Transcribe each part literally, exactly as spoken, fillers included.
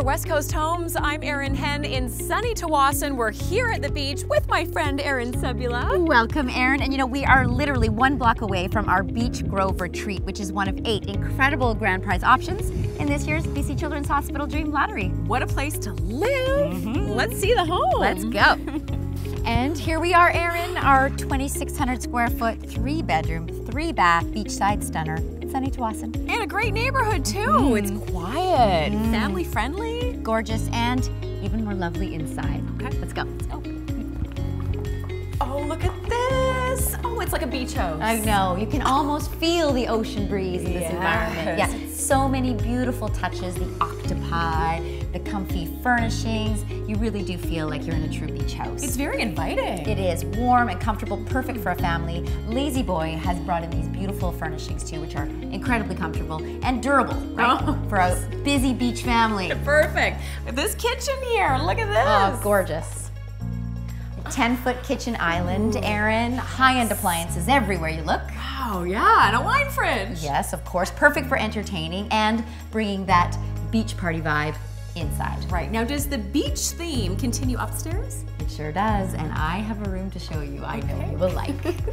West Coast Homes. I'm Erin Henn in sunny Tsawwassen. We're here at the beach with my friend Erin Cebula. Welcome, Erin. And you know, we are literally one block away from our Beach Grove Retreat, which is one of eight incredible grand prize options in this year's B C Children's Hospital Dream Lottery. What a place to live. Mm-hmm. Let's see the home. Let's go. And here we are, Erin, our twenty-six hundred square foot, three bedroom, three bath, beachside stunner in sunny Tsawwassen. And a great neighborhood too. Mm. It's quiet, mm. family friendly. Gorgeous, and even more lovely inside. Okay, let's go, let's go. Oh, look at this. Oh, it's like a beach house. I know, you can almost feel the ocean breeze in this yes. environment. Yeah, so many beautiful touches, the octopi, the comfy furnishings. You really do feel like you're in a true beach house. It's very inviting. It is warm and comfortable, perfect for a family. Lazy Boy has brought in these beautiful furnishings too, which are incredibly comfortable and durable, right? Oh. For a busy beach family. Perfect. This kitchen here, look at this. Oh, gorgeous. ten foot kitchen island, Erin. High-end appliances everywhere you look. Wow, yeah, and a wine fridge. Yes, of course, perfect for entertaining and bringing that beach party vibe inside. Right, now does the beach theme continue upstairs? It sure does, and I have a room to show you I okay. know you will like.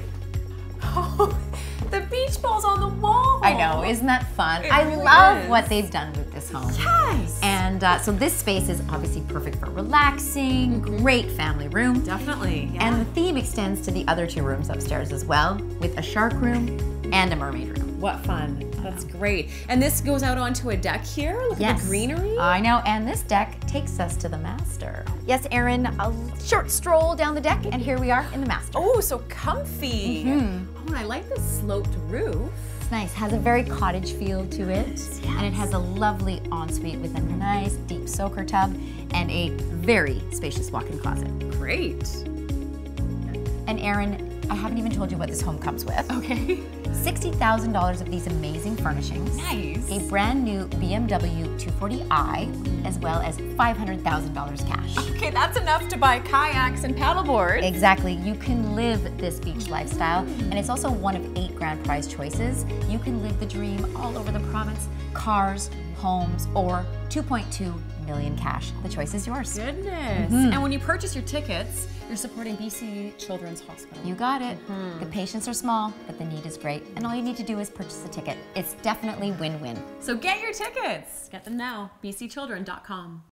Oh, the beach ball's on the wall. I know, isn't that fun? It I really love is. what they've done with this home. Yes. And uh, so this space is obviously perfect for relaxing, mm-hmm. great family room. Definitely, yeah. And the theme extends to the other two rooms upstairs as well, with a shark room and a mermaid room. What fun. That's great. And this goes out onto a deck here. Look yes. at the greenery. I know, and this deck takes us to the master. Yes, Erin, a short stroll down the deck, and here we are in the master. Oh, so comfy. Mm-hmm. Oh, and I like the sloped roof. It's nice, has a very cottage feel to it. Yes. And it has a lovely ensuite with a nice deep soaker tub and a very spacious walk-in closet. Great. And Erin, I haven't even told you what this home comes with. Okay. sixty thousand dollars of these amazing furnishings. Nice. A brand new B M W two forty i, as well as five hundred thousand dollars cash. Okay, that's enough to buy kayaks and paddleboards. Exactly. You can live this beach lifestyle, and it's also one of eight grand prize choices. You can live the dream all over the province. Cars, homes, or two point two million cash. The choice is yours. Goodness. Mm-hmm. And when you purchase your tickets, you're supporting B C Children's Hospital. You got it. Mm-hmm. The patients are small, but the need is great. And all you need to do is purchase a ticket. It's definitely win-win. So get your tickets. Get them now. b c children dot com.